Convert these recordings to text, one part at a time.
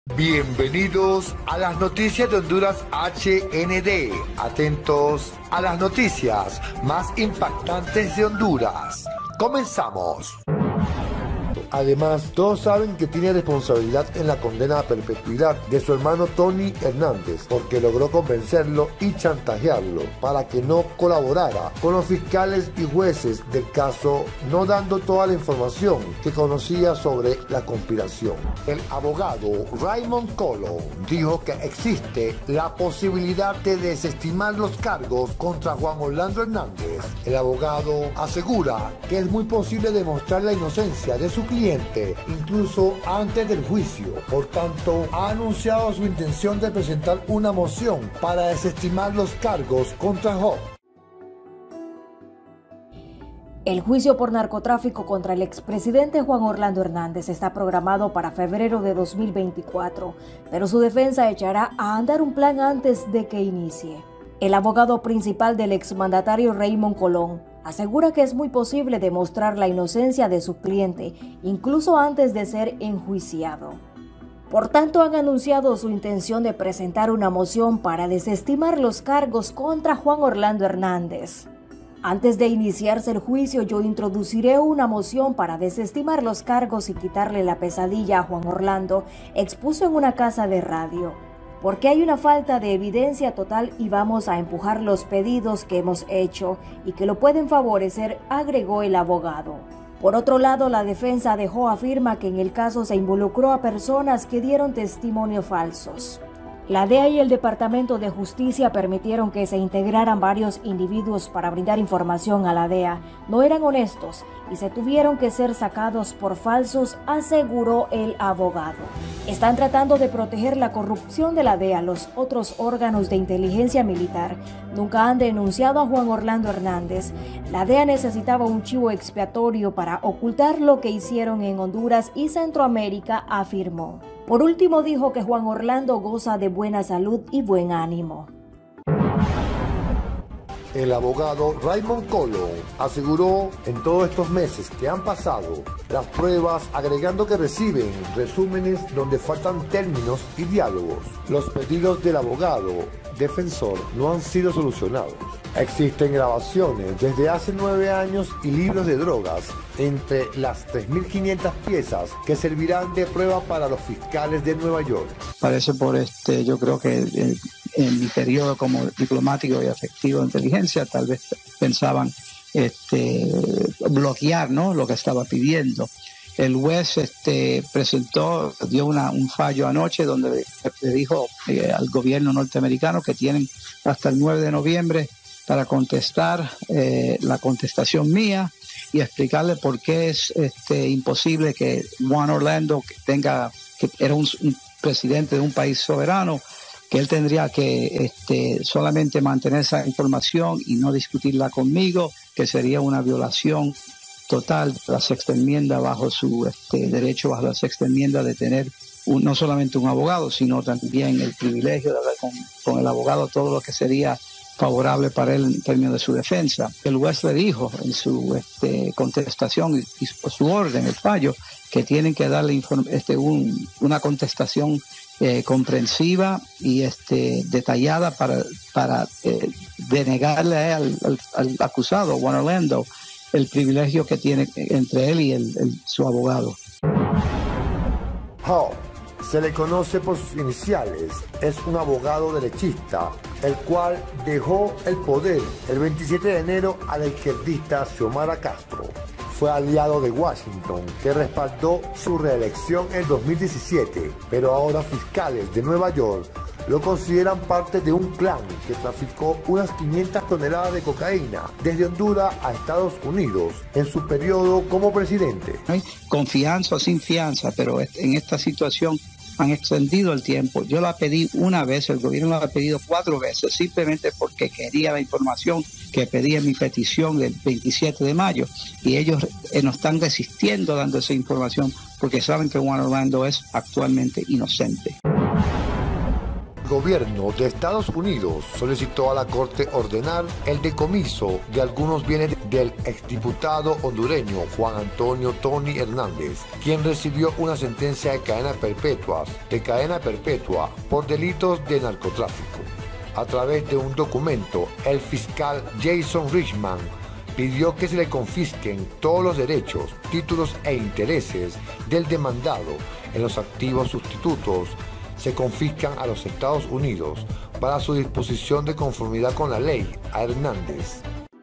Bienvenidos a las noticias de Honduras HND. Atentos a las noticias más impactantes de Honduras. Comenzamos. Además, todos saben que tiene responsabilidad en la condena a perpetuidad de su hermano Tony Hernández, porque logró convencerlo y chantajearlo para que no colaborara con los fiscales y jueces del caso, no dando toda la información que conocía sobre la conspiración. El abogado Raymond Colón dijo que existe la posibilidad de desestimar los cargos contra Juan Orlando Hernández. El abogado asegura que es muy posible demostrar la inocencia de su cliente incluso antes del juicio. Por tanto, ha anunciado su intención de presentar una moción para desestimar los cargos contra Job. El juicio por narcotráfico contra el expresidente Juan Orlando Hernández está programado para febrero de 2024, pero su defensa echará a andar un plan antes de que inicie. El abogado principal del exmandatario Raymond Colón asegura que es muy posible demostrar la inocencia de su cliente, incluso antes de ser enjuiciado. Por tanto, han anunciado su intención de presentar una moción para desestimar los cargos contra Juan Orlando Hernández. Antes de iniciarse el juicio, yo introduciré una moción para desestimar los cargos y quitarle la pesadilla a Juan Orlando, expuso en una casa de radio. Porque hay una falta de evidencia total y vamos a empujar los pedidos que hemos hecho y que lo pueden favorecer, agregó el abogado. Por otro lado, la defensa de Job afirma que en el caso se involucró a personas que dieron testimonio falsos. La DEA y el Departamento de Justicia permitieron que se integraran varios individuos para brindar información a la DEA. No eran honestos y se tuvieron que ser sacados por falsos, aseguró el abogado. Están tratando de proteger la corrupción de la DEA. Los otros órganos de inteligencia militar nunca han denunciado a Juan Orlando Hernández. La DEA necesitaba un chivo expiatorio para ocultar lo que hicieron en Honduras y Centroamérica, afirmó. Por último, dijo que Juan Orlando goza de buena salud y buen ánimo. El abogado Raymond Colón aseguró en todos estos meses que han pasado las pruebas, agregando que reciben resúmenes donde faltan términos y diálogos. Los pedidos del abogado defensor no han sido solucionados. Existen grabaciones desde hace 9 años y libros de drogas entre las 3.500 piezas que servirán de prueba para los fiscales de Nueva York. Parece yo creo que en mi periodo como diplomático y efectivo de inteligencia, tal vez pensaban bloquear, ¿no?, lo que estaba pidiendo. El juez dio un fallo anoche donde le dijo al gobierno norteamericano que tienen hasta el 9 de noviembre para contestar la contestación mía y explicarle por qué es imposible que Juan Orlando que era un presidente de un país soberano, que él tendría que solamente mantener esa información y no discutirla conmigo, que sería una violación total de la sexta enmienda bajo su derecho, bajo la sexta enmienda, de tener no solamente un abogado, sino también el privilegio de hablar con el abogado todo lo que sería favorable para él en términos de su defensa. El juez le dijo en su contestación y su orden, el fallo, que tienen que darle una contestación comprensiva y detallada para denegarle al acusado, Juan Orlando, el privilegio que tiene entre él y su abogado. Job se le conoce por sus iniciales. Es un abogado derechista, el cual dejó el poder el 27 de enero a la izquierdista Xiomara Castro. Fue aliado de Washington, que respaldó su reelección en 2017, pero ahora fiscales de Nueva York lo consideran parte de un clan que traficó unas 500 toneladas de cocaína desde Honduras a Estados Unidos en su periodo como presidente. No hay confianza o sin fianza, pero en esta situación han extendido el tiempo. Yo la pedí una vez, el gobierno la ha pedido 4 veces, simplemente porque quería la información que pedí en mi petición del 27 de mayo. Y ellos nos están resistiendo dando esa información porque saben que Juan Orlando es actualmente inocente. gobierno de Estados Unidos solicitó a la Corte ordenar el decomiso de algunos bienes del exdiputado hondureño Juan Antonio Tony Hernández, quien recibió una sentencia de cadena perpetua por delitos de narcotráfico. A través de un documento, el fiscal Jason Richman pidió que se le confisquen todos los derechos, títulos e intereses del demandado en los activos sustitutos. Se confiscan a los Estados Unidos para su disposición de conformidad con la ley a Hernández.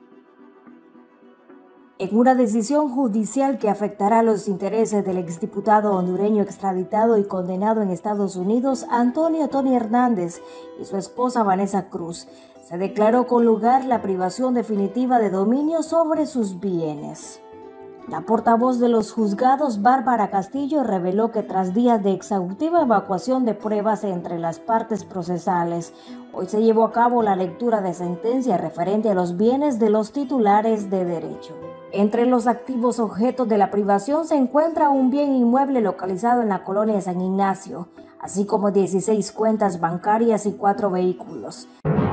En una decisión judicial que afectará los intereses del exdiputado hondureño extraditado y condenado en Estados Unidos, Antonio Tony Hernández y su esposa Vanessa Cruz, se declaró con lugar la privación definitiva de dominio sobre sus bienes. La portavoz de los juzgados, Bárbara Castillo, reveló que tras días de exhaustiva evacuación de pruebas entre las partes procesales, hoy se llevó a cabo la lectura de sentencia referente a los bienes de los titulares de derecho. Entre los activos objetos de la privación se encuentra un bien inmueble localizado en la colonia de San Ignacio, así como 16 cuentas bancarias y 4 vehículos.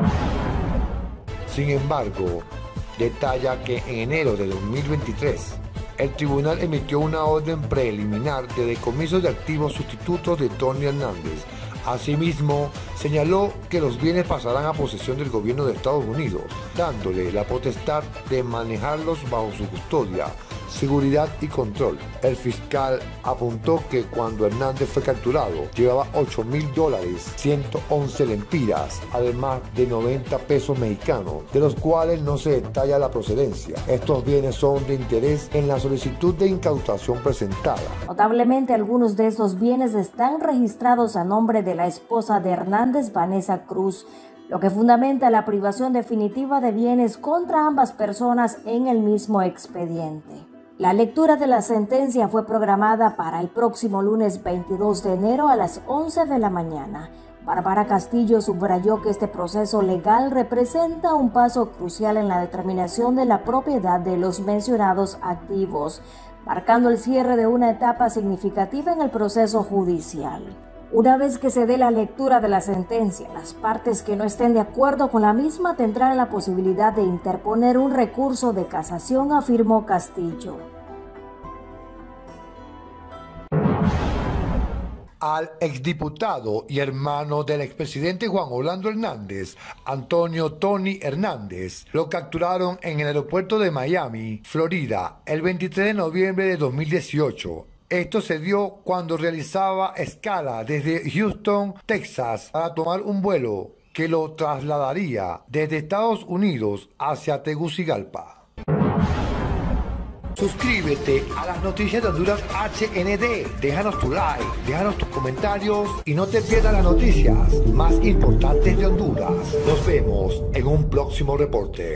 Sin embargo, detalla que en enero de 2023, el tribunal emitió una orden preliminar de decomiso de activos sustitutos de Tony Hernández. Asimismo, señaló que los bienes pasarán a posesión del gobierno de Estados Unidos, dándole la potestad de manejarlos bajo su custodia, seguridad y control. El fiscal apuntó que cuando Hernández fue capturado, llevaba $8,000, 111 lempiras, además de 90 pesos mexicanos, de los cuales no se detalla la procedencia. Estos bienes son de interés en la solicitud de incautación presentada. Notablemente, algunos de estos bienes están registrados a nombre de la esposa de Hernández, Vanessa Cruz, lo que fundamenta la privación definitiva de bienes contra ambas personas en el mismo expediente. La lectura de la sentencia fue programada para el próximo lunes 22 de enero a las 11 de la mañana. Bárbara Castillo subrayó que este proceso legal representa un paso crucial en la determinación de la propiedad de los mencionados activos, marcando el cierre de una etapa significativa en el proceso judicial. Una vez que se dé la lectura de la sentencia, las partes que no estén de acuerdo con la misma tendrán la posibilidad de interponer un recurso de casación, afirmó Castillo. Al exdiputado y hermano del expresidente Juan Orlando Hernández, Antonio Tony Hernández, lo capturaron en el aeropuerto de Miami, Florida, el 23 de noviembre de 2018. Esto se dio cuando realizaba escala desde Houston, Texas, para tomar un vuelo que lo trasladaría desde Estados Unidos hacia Tegucigalpa. Suscríbete a las noticias de Honduras HND, déjanos tu like, déjanos tus comentarios y no te pierdas las noticias más importantes de Honduras. Nos vemos en un próximo reporte.